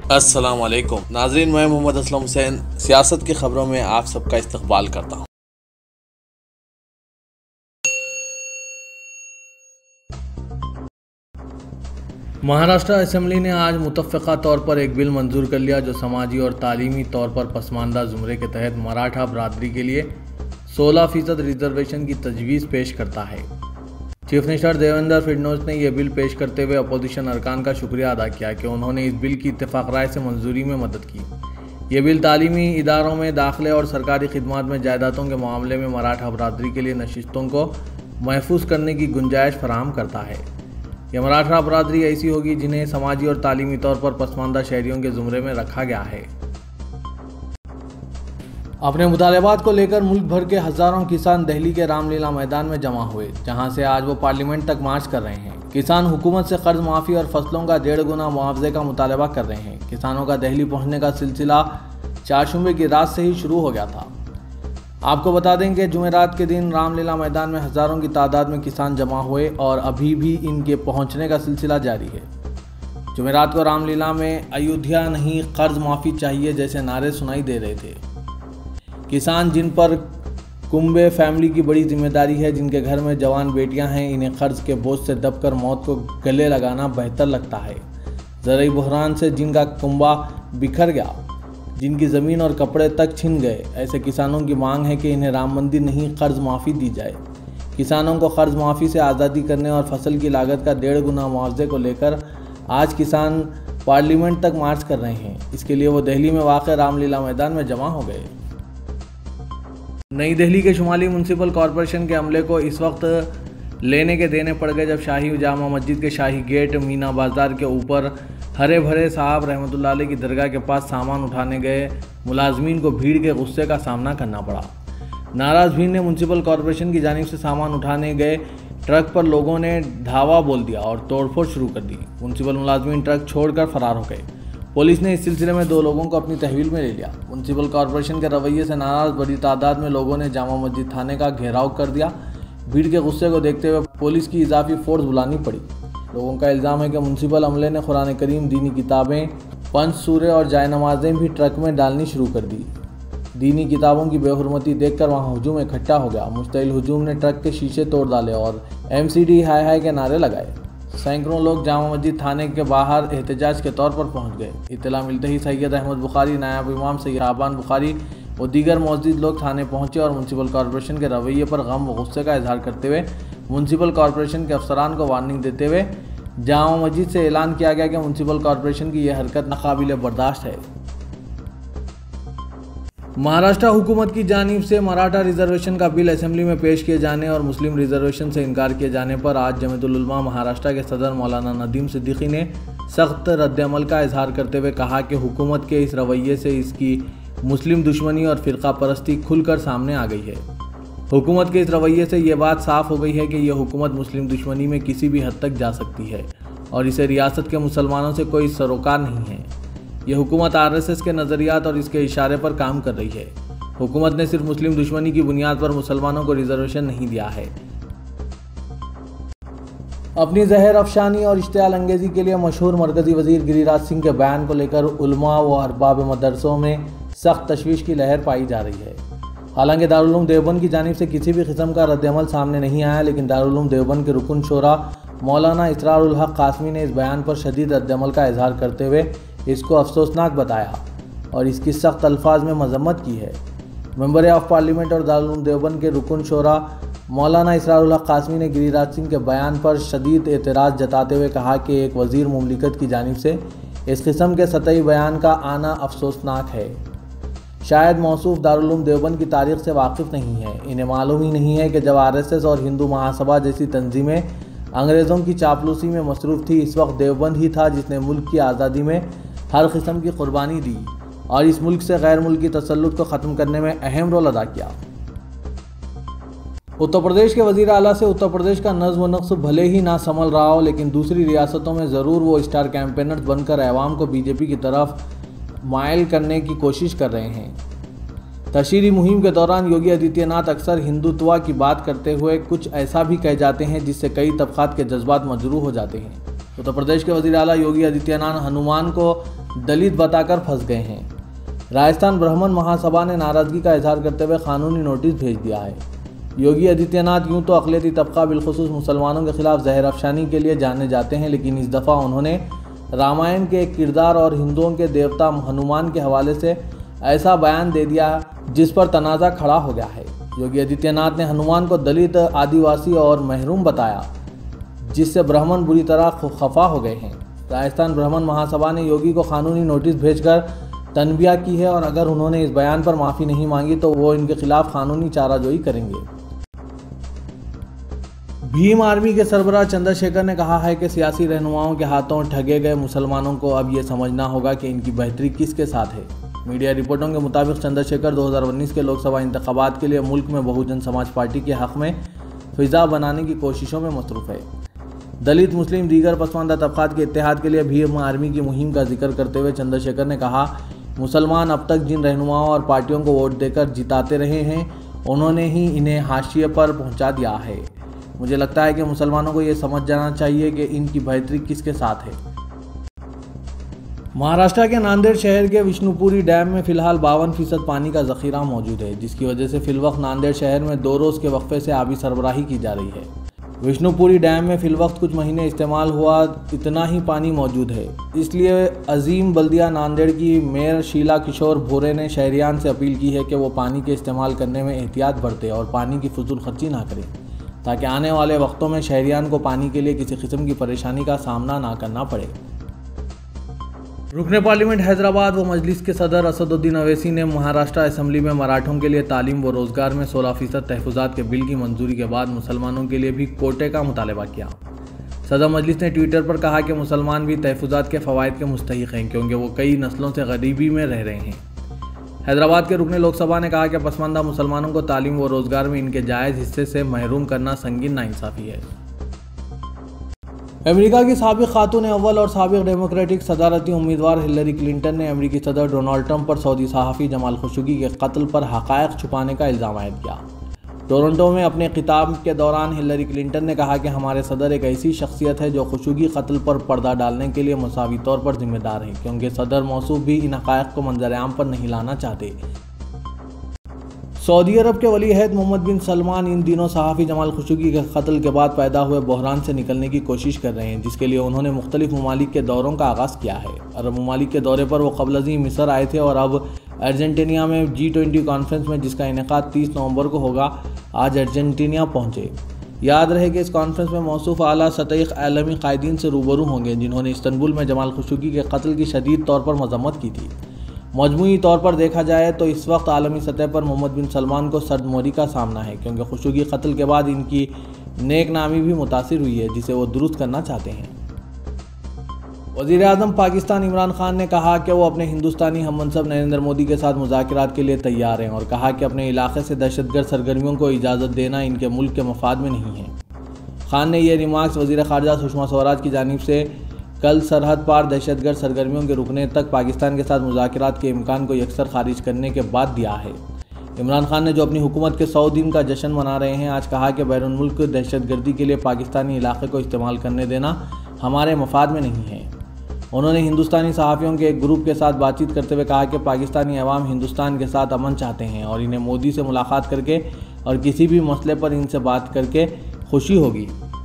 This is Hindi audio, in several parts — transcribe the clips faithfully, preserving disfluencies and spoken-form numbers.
अस्सलाम वालेकुम नाज़रीन, मैं मोहम्मद असलम हुसैन सियासत की खबरों में आप सबका इस्तकबाल करता हूँ। महाराष्ट्र असेंबली ने आज मुतफ़्फ़िक़ा तौर पर एक बिल मंजूर कर लिया जो समाजी और तालीमी तौर पर पसमानदा ज़ुमरे के तहत मराठा बरादरी के लिए सोलह फीसद रिजर्वेशन की तजवीज़ पेश करता है। चीफ मिनिस्टर देवेंद्र फडणवीस ने यह बिल पेश करते हुए अपोजिशन अरकान का शुक्रिया अदा किया कि उन्होंने इस बिल की इत्तेफाक राय से मंजूरी में मदद की। ये बिल तालीमी इदारों में दाखिले और सरकारी खिदमात में जायदादों के मामले में मराठा बरादरी के लिए नशिस्तों को महफूज करने की गुंजाइश फराहम करता है। यह मराठा बरादरी ऐसी होगी जिन्हें समाजी और तालीमी तौर पर पसमानदा शहरियों के ज़ुमरे में रखा गया है। अपने मुतालबात को लेकर मुल्क भर के हज़ारों किसान दिल्ली के रामलीला मैदान में जमा हुए, जहां से आज वो पार्लियामेंट तक मार्च कर रहे हैं। किसान हुकूमत से कर्ज माफ़ी और फसलों का डेढ़ गुना मुआवजे का मुतालबा कर रहे हैं। किसानों का दिल्ली पहुंचने का सिलसिला चारशंबे की रात से ही शुरू हो गया था। आपको बता दें कि जुमेरात के दिन रामलीला मैदान में हज़ारों की तादाद में किसान जमा हुए और अभी भी इनके पहुँचने का सिलसिला जारी है। जुमेरात को रामलीला में अयोध्या नहीं कर्ज माफ़ी चाहिए जैसे नारे सुनाई दे रहे थे। किसान जिन पर कुंबे फैमिली की बड़ी जिम्मेदारी है, जिनके घर में जवान बेटियां हैं, इन्हें कर्ज के बोझ से दबकर मौत को गले लगाना बेहतर लगता है। ज़राई बहरान से जिनका कुंबा बिखर गया, जिनकी ज़मीन और कपड़े तक छिन गए, ऐसे किसानों की मांग है कि इन्हें राम मंदिर नहीं कर्ज माफ़ी दी जाए। किसानों को कर्ज माफ़ी से आज़ादी करने और फसल की लागत का डेढ़ गुना मुआवजे को लेकर आज किसान पार्लियामेंट तक मार्च कर रहे हैं। इसके लिए वो दिल्ली में वाक़ रामलीला मैदान में जमा हो गए। नई दिल्ली के शुमाली म्यूनसिपल कॉरपोरेशन के अमले को इस वक्त लेने के देने पड़ गए जब शाही जामा मस्जिद के शाही गेट मीना बाजार के ऊपर हरे भरे साहब रहमतुल्लाह अलैह की दरगाह के पास सामान उठाने गए मुलाजमीन को भीड़ के गुस्से का सामना करना पड़ा। नाराज़ भीड़ ने म्यूनसिपल कॉरपोरेशन की जानिब से सामान उठाने गए ट्रक पर लोगों ने धावा बोल दिया और तोड़फोड़ शुरू कर दी। म्यूनसिपल मुलाजमीन ट्रक छोड़कर फरार हो गए। पुलिस ने इस सिलसिले में दो लोगों को अपनी तहवील में ले लिया। म्यूनसिपल कॉरपोरेशन के रवैये से नाराज़ बड़ी तादाद में लोगों ने जामा मस्जिद थाने का घेराव कर दिया। भीड़ के गुस्से को देखते हुए पुलिस की इजाफी फोर्स बुलानी पड़ी। लोगों का इल्ज़ाम है कि म्यूनसिपल अमले ने कुरान करीम, दीनी किताबें, पंच सूरे और जाय नमाजें भी ट्रक में डालनी शुरू कर दी। दीनी किताबों की बेहुरमती देखकर वहां हुजूम इकट्ठा हो गया। मुश्तइल हुजूम ने ट्रक के शीशे तोड़ डाले और एम सी डी हाय हाय के नारे लगाए। सैकड़ों लोग जामा मस्जिद थाने के बाहर एहतजाज के तौर पर पहुंच गए। इत्तला मिलते ही सैयद अहमद बुखारी, नायब इमाम सैयद शाबान बुखारी और दीगर मौजूद लोग थाने पहुंचे और म्यूनसिपल कॉरपोरेशन के रवैये पर गम व गुस्से का इजहार करते हुए म्यूनसिपल कॉरपोरेशन के अफसरान को वार्निंग देते हुए जामा मस्जिद से ऐलान किया गया कि म्यूनसिपल कॉरपोरेशन की यह हरकत नाकाबिले बर्दाश्त है। महाराष्ट्र हुकूमत की जानिब से मराठा रिजर्वेशन का बिल असेंबली में पेश किए जाने और मुस्लिम रिजर्वेशन से इनकार किए जाने पर आज जमीयतुल उलमा महाराष्ट्र के सदर मौलाना नदीम सिद्दीकी ने सख्त रद्द-ए-अमल का इजहार करते हुए कहा कि हुकूमत के इस रवैये से इसकी मुस्लिम दुश्मनी और फ़िरका परस्ती खुलकर सामने आ गई है। हुकूमत के इस रवैये से ये बात साफ हो गई है कि यह हुकूमत मुस्लिम दुश्मनी में किसी भी हद तक जा सकती है और इसे रियासत के मुसलमानों से कोई सरोकार नहीं है। यह हुकूमत आर एस एस के नज़रियात और इसके इशारे पर काम कर रही है। हुकूमत ने सिर्फ मुस्लिम दुश्मनी की बुनियाद पर मुसलमानों को रिजर्वेशन नहीं दिया है। अपनी जहर अफशानी और इश्तियाल अंगेज़ी के लिए मशहूर मरकज़ी वज़ीर गिरिराज सिंह के बयान को लेकर उलमा व अरबाब मदरसों में सख्त तशवीश की लहर पाई जा रही है। हालांकि दारुल उलूम देवबंद की जानिब से किसी भी किस्म का रद्द-ए-अमल सामने नहीं आया, लेकिन दारुल उलूम देवबंद के रुकन शोरा मौलाना इसरार उल हक कासमी ने इस बयान पर शदीद रद्द-ए-अमल का इजहार करते हुए इसको अफसोसनाक बताया और इसकी सख्त अल्फाज में मजम्मत की है। मेंबर ऑफ पार्लियामेंट और दारुल उलूम देवबंद के रुकन शोरा मौलाना इसरार उल हक कासमी ने गिरिराज सिंह के बयान पर शदीद एतराज़ जताते हुए कहा कि एक वज़ीर मुमलिकत की जानिब से इस किस्म के सतही बयान का आना अफसोसनाक है। शायद मौसूफ दारुल उलूम देवबंद की तारीख़ से वाकिफ़ नहीं है। इन्हें मालूम ही नहीं है कि जब आर एस एस और हिंदू महासभा जैसी तंजीमें अंग्रेज़ों की चापलूसी में मसरूफ़ थी, इस वक्त देवबंद ही था जिसने मुल्क की आज़ादी में हर किस्म की कुर्बानी दी और इस मुल्क से गैर मुल्की तसल्लुत को ख़त्म करने में अहम रोल अदा किया। उत्तर प्रदेश के वज़ीर आला से उत्तर प्रदेश का नज़्म व नक्श भले ही ना संभल रहा हो, लेकिन दूसरी रियासतों में ज़रूर वो स्टार कैंपेनर्स बनकर अवाम को बीजेपी की तरफ माइल करने की कोशिश कर रहे हैं। तशहीरी मुहिम के दौरान योगी आदित्यनाथ अक्सर हिंदुत्व की बात करते हुए कुछ ऐसा भी कह जाते हैं जिससे कई तबक़ात के जज्बात मजरूह हो जाते हैं। उत्तर प्रदेश के वज़ीर आला योगी आदित्यनाथ हनुमान को दलित बताकर फंस गए हैं। राजस्थान ब्राह्मण महासभा ने नाराजगी का इजहार करते हुए कानूनी नोटिस भेज दिया है। योगी आदित्यनाथ यूं तो अक़लियती तबका बिलखुसूस मुसलमानों के खिलाफ जहर अफशानी के लिए जाने जाते हैं, लेकिन इस दफ़ा उन्होंने रामायण के एक किरदार और हिंदुओं के देवता हनुमान के हवाले से ऐसा बयान दे दिया जिस पर तनाज़ा खड़ा हो गया है। योगी आदित्यनाथ ने हनुमान को दलित, आदिवासी और महरूम बताया, जिससे ब्राह्मण बुरी तरह खफा हो गए हैं। राजस्थान ब्राह्मण महासभा ने योगी को कानूनी नोटिस भेजकर तनबिया की है और अगर उन्होंने इस बयान पर माफ़ी नहीं मांगी तो वो इनके खिलाफ कानूनी चाराजोई करेंगे। भीम आर्मी के सरबराह चंद्रशेखर ने कहा है कि सियासी रहनुमाओं के हाथों ठगे गए मुसलमानों को अब ये समझना होगा कि इनकी बेहतरी किसके साथ है। मीडिया रिपोर्टों के मुताबिक चंद्रशेखर दो हज़ार उन्नीस के लोकसभा इंतखाबात के लिए मुल्क में बहुजन समाज पार्टी के हक़ में फिजा बनाने की कोशिशों में मसरूफ़ है। दलित, मुस्लिम, दीगर पसमानदा तबक़ात के इत्तेहाद के लिए भीम आर्मी की मुहिम का जिक्र करते हुए चंद्रशेखर ने कहा, मुसलमान अब तक जिन रहनुमाओं और पार्टियों को वोट देकर जिताते रहे हैं, उन्होंने ही इन्हें हाशिए पर पहुंचा दिया है। मुझे लगता है कि मुसलमानों को ये समझ जाना चाहिए कि इनकी बेहतरी किसके साथ है। महाराष्ट्र के नांदेड़ शहर के विष्णुपुरी डैम में फिलहाल बावन फीसद पानी का ज़ख़ीरा मौजूद है, जिसकी वजह से फिलवक्त नांदेड़ शहर में दो रोज़ के वक्फे से आबी सरबराही की जा रही है। विष्णुपुरी डैम में फिलवक्त कुछ महीने इस्तेमाल हुआ इतना ही पानी मौजूद है, इसलिए अजीम बल्दिया नांदेड़ की मेयर शीला किशोर भोरे ने शहरियान से अपील की है कि वो पानी के इस्तेमाल करने में एहतियात बरतें और पानी की फजूल खर्ची ना करें, ताकि आने वाले वक्तों में शहरियान को पानी के लिए किसी किस्म की परेशानी का सामना ना करना पड़े। रुकने पार्लियामेंट हैदराबाद व मजलिस के सदर असदुद्दीन अवैसी ने महाराष्ट्र असम्बली में मराठों के लिए तालीम व रोज़गार में सोलह फीसद तहफ़्फ़ुज़ात के बिल की मंजूरी के बाद मुसलमानों के लिए भी कोटे का मुतालबा किया। सदर मजलिस ने ट्विटर पर कहा कि मुसलमान भी तहफ़्फ़ुज़ात के फ़वाइद के मुस्तहिक़ हैं, क्योंकि वो कई नस्लों से गरीबी में रह रहे हैं। हैदराबाद के रुकने लोकसभा ने कहा कि पसमानदा मुसलमानों को तालीम व रोज़गार में इनके जायज़ हिस्से से महरूम करना संगीन नाइंसाफ़ी है। अमेरिका की साबिक़ खातून अव्वल और साबिक़ डेमोक्रेटिक सदारती उम्मीदवार हिलरी क्लिंटन ने अमेरिकी सदर डोनाल्ड ट्रंप पर सऊदी सहाफ़ी जमाल खशोगी के कत्ल पर हक़ाइक़ छुपाने का इल्ज़ाम आयद किया। टोरंटो में अपने खिताब के दौरान हिलरी क्लिंटन ने कहा कि हमारे सदर एक ऐसी शख्सियत है जो खशोगी कत्ल पर पर्दा डालने के लिए मुसावी तौर पर जिम्मेदार है, क्योंकि सदर मौसूफ भी इन हक़ाइक़ को मंज़र-ए-आम पर नहीं लाना चाहते। सऊदी अरब के वली अहद मोहम्मद बिन सलमान इन दिनों सहाफ़ी जमाल खशोगी के कत्ल के बाद पैदा हुए बहरान से निकलने की कोशिश कर रहे हैं, जिसके लिए उन्होंने मुख्तलिफ ममालिक के दौरों का आगाज़ किया है। अरब ममालिक के दौरे पर वो क़ब्ल मिस्र आए थे और अब अर्जेंटीना में जी ट्वेंटी कॉन्फ्रेंस में, जिसका इनेकाद तीस नवंबर को होगा, आज अर्जेंटीना पहुँचे। याद रहे कि इस कॉन्फ्रेंस में मौसूफ आला सतह आलमी कायदीन से रूबरू होंगे, जिन्होंने इस्तांबुल में जमाल खशोगी के कत्ल की शदीद तौर पर मजम्मत की थी। मजमूई तौर पर देखा जाए तो इस वक्त आलमी सतह पर मोहम्मद बिन सलमान को सदमोरी का सामना है, क्योंकि खशोगी कत्ल के बाद इनकी नेक नामी भी मुतासिर हुई है, जिसे वो दुरुस्त करना चाहते हैं। वज़ीर आज़म पाकिस्तान इमरान खान ने कहा कि वो अपने हिंदुस्तानी हममनसब नरेंद्र मोदी के साथ मुज़ाकरात के लिए तैयार हैं और कहा कि अपने इलाके से दहशतगर्द सरगर्मियों को इजाज़त देना इनके मुल्क के मफाद में नहीं है। खान ने यह रिमार्क्स वज़ीर ख़ारजा सुषमा स्वराज की जानिब से कल सरहद पार दहशतगर्द सरगर्मियों के रुकने तक पाकिस्तान के साथ मुज़ाकरात के इम्कान को यकसर खारिज करने के बाद दिया है। इमरान खान ने, जो अपनी हुकूमत के सौ दिन का जश्न मना रहे हैं, आज कहा कि बैरून मुल्क दहशतगर्दी के लिए पाकिस्तानी इलाके को इस्तेमाल करने देना हमारे मफाद में नहीं है। उन्होंने हिंदुस्तानी सहाफ़ियों के एक ग्रुप के साथ बातचीत करते हुए कहा कि पाकिस्तानी अवाम हिंदुस्तान के साथ अमन चाहते हैं और इन्हें मोदी से मुलाकात करके और किसी भी मसले पर इनसे बात करके खुशी होगी।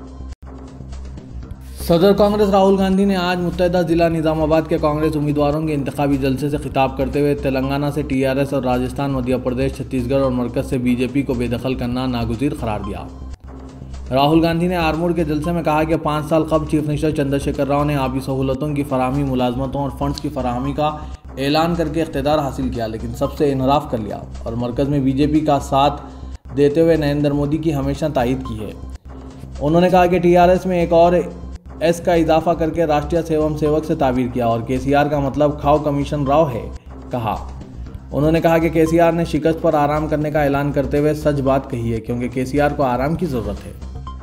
सदर कांग्रेस राहुल गांधी ने आज मुत्तहदा ज़िला निज़ामाबाद के कांग्रेस उम्मीदवारों के इंतखाबी जलसे से खिताब करते हुए तेलंगाना से टीआरएस और राजस्थान, मध्य प्रदेश, छत्तीसगढ़ और मरकज़ से बीजेपी को बेदखल करना नागुज़ीर करार दिया। राहुल गांधी ने आरमूर के जलसे में कहा कि पाँच साल कबल चीफ मिनिस्टर चंद्रशेखर राव ने आबी सहूलतों की फराहमी, मुलाजमतों और फंड्स की फराहमी का ऐलान करके इख्तियार हासिल किया, लेकिन सबसे इनहराफ कर लिया और मरकज़ में बीजेपी का साथ देते हुए नरेंद्र मोदी की हमेशा तायीद की है। उन्होंने कहा कि टीआरएस में एक और एस का इजाफा करके राष्ट्रीय सेवम सेवक से ताबीर किया और केसीआर का मतलब खाओ कमीशन राव है कहा। उन्होंने कहा कि केसीआर ने शिकस्त पर आराम करने का ऐलान करते हुए सच बात कही है, क्योंकि केसीआर को आराम की ज़रूरत है।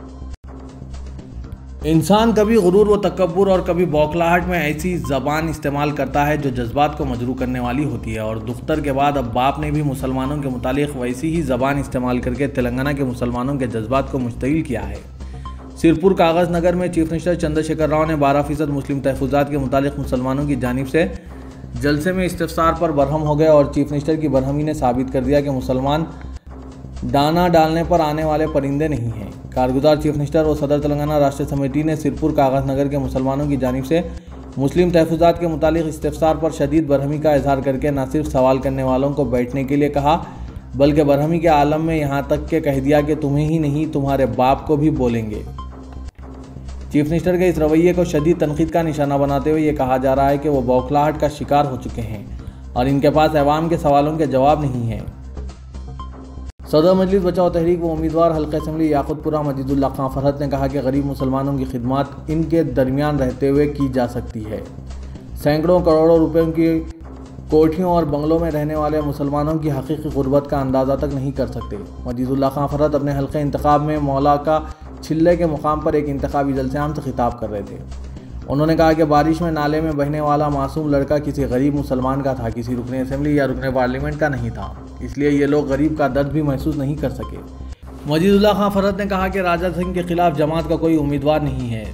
इंसान कभी गुरूर व तकब्बुर और कभी बौखलाहट में ऐसी ज़बान इस्तेमाल करता है जो जज्बात को मजरू करने वाली होती है, और दुख्तर के बाद अब बाप ने भी मुसलमानों के मुतालिक वैसी ही ज़बान इस्तेमाल करके तेलंगाना के मुसलमानों के जज्बात को मुश्तइल किया है। सिरपुर कागज नगर में चीफ मिनिस्टर चंद्रशेखर राव ने बारह फीसद मुस्लिम तहफुजात के मुतालिक मुसलमानों की जानिब से जलसे में इस्तिफसार पर बरहम हो गए और चीफ मिनिस्टर की बरहमी ने साबित कर दिया कि मुसलमान दाना डालने पर आने वाले परिंदे नहीं हैं। कारगुजार चीफ मिनिस्टर और सदर तेलंगाना राष्ट्र समिति ने सिरपुर कागज नगर के मुसलमानों की जानिब से मुस्लिम तहफुजात के मुतालिक इस्तिफसार पर शदीद बरहमी का इजहार करके न सिर्फ सवाल करने वालों को बैठने के लिए कहा, बल्कि बरहमी के आलम में यहाँ तक के कह दिया कि तुम्हें ही नहीं तुम्हारे बाप को भी बोलेंगे। चीफ मिनिस्टर के इस रवैये को शदीद तनकीद का निशाना बनाते हुए ये कहा जा रहा है कि वो बौखलाहट का शिकार हो चुके हैं और इनके पास अवाम के सवालों के जवाब नहीं हैं। सदर मजलिस बचाओ तहरीक व उम्मीदवार हल्का असम्बली याकुतपुरा मजीदुल्लाह खां फरहत ने कहा कि गरीब मुसलमानों की खिदमत इनके दरमियान रहते हुए की जा सकती है। सैकड़ों करोड़ों रुपयों की कोठियों और बंगलों में रहने वाले मुसलमानों की हकीकी गुर्बत का अंदाज़ा तक नहीं कर सकते। मजीदुल्लाह खां फरहत अपने हल्के इंतखाब में मौला का छिल्ले के मुकाम पर एक इंतखाबी जलसे आम से खिताब कर रहे थे। उन्होंने कहा कि बारिश में नाले में बहने वाला मासूम लड़का किसी गरीब मुसलमान का था, किसी रुकने असेंबली या रुकने पार्लियामेंट का नहीं था, इसलिए ये लोग गरीब का दर्द भी महसूस नहीं कर सके। मजीदुल्लाह खां फरहत ने कहा कि राजा सिंह के खिलाफ जमात का कोई उम्मीदवार नहीं है।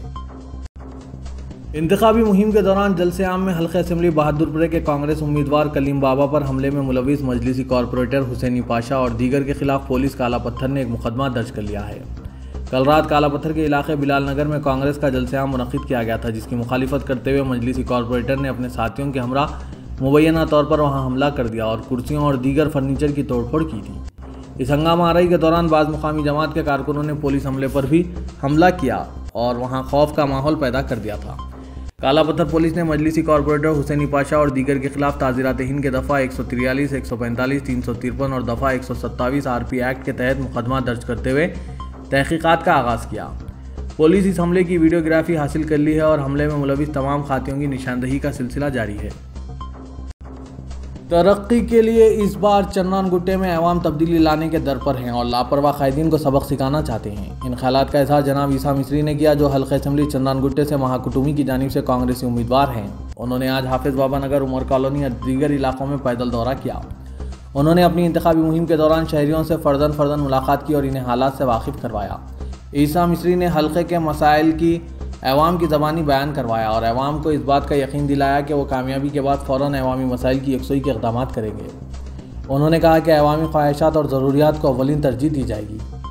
इंतखाबी मुहिम के दौरान जलसे आम में हल्के असेंबली बहादुरपुरे के कांग्रेस उम्मीदवार कलीम बाबा पर हमले में मुलविस मजलिसी कॉरपोरेटर हुसैनी पाशा और दीगर के खिलाफ पुलिस काला पत्थर ने एक मुकदमा दर्ज कर लिया है। कल रात काला पत्थर के इलाके बिलाल नगर में कांग्रेस का जलसे आम मुनक्किद किया गया था, जिसकी मुखालिफत करते हुए मजलिसी कॉरपोरेटर ने अपने साथियों के हमरा मुबैना तौर पर वहां हमला कर दिया और कुर्सियों और दीगर फर्नीचर की तोड़फोड़ की थी। इस हंगामा आराई के दौरान बाज़ मुकामी जमात के कारकुनों ने पुलिस हमले पर भी हमला किया और वहां खौफ का माहौल पैदा कर दिया था। काला पत्थर पुलिस ने मजलिसी कॉरपोरेटर हुसैनी पाशा और दीगर के खिलाफ ताज़ीरात हिंद के दफ़ा एक सौ तिरयालीस, एक सौ पैंतालीस, तीन सौ तिरपन और दफ़ा एक सौ सत्ताईस आर पी एक्ट के तहत मुकदमा दर्ज करते हुए तहकीकात का आगाज़ किया। पुलिस इस हमले की वीडियोग्राफी हासिल कर ली है और हमले में मुलविस तमाम खातियों की निशानदही का सिलसिला जारी है। तरक्की के लिए इस बार चन्नान गुट्टे में अवाम तब्दीली लाने के दर पर हैं और लापरवाह कायदीन को सबक सिखाना चाहते हैं। इन ख्यालात का इजहार जनाब ईसा मिस्री ने किया, जो हल्का असम्बली चन्नान गुट्टे से महाकुटुमी की जानिब से कांग्रेसी उम्मीदवार हैं। उन्होंने आज हाफिज बाबा नगर, उमर कॉलोनी और दीगर इलाकों में पैदल दौरा किया। उन्होंने अपनी इंतखाबी मुहिम के दौरान शहरियों से फ़र्दन फ़र्दन मुलाकात की और इन्हें हालात से वाकिफ़ करवाया। ईसा मिस्री ने हल्के के मसाइल की अवाम की ज़बानी बयान करवाया और अवाम को इस बात का यकीन दिलाया कि वो कामयाबी के बाद फ़ौरन अवामी मसाइल की यकसुई के इक़दामात करेंगे। उन्होंने कहा कि अवामी ख्वाहिशात और ज़रूरियात को अव्वलीन तरजीह दी जाएगी।